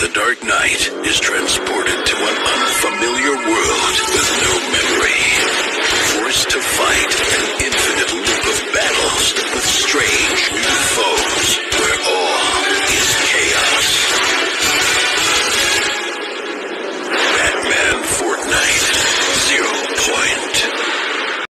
the Dark Knight is transported to an unfamiliar world with no memory, forced to fight an infinite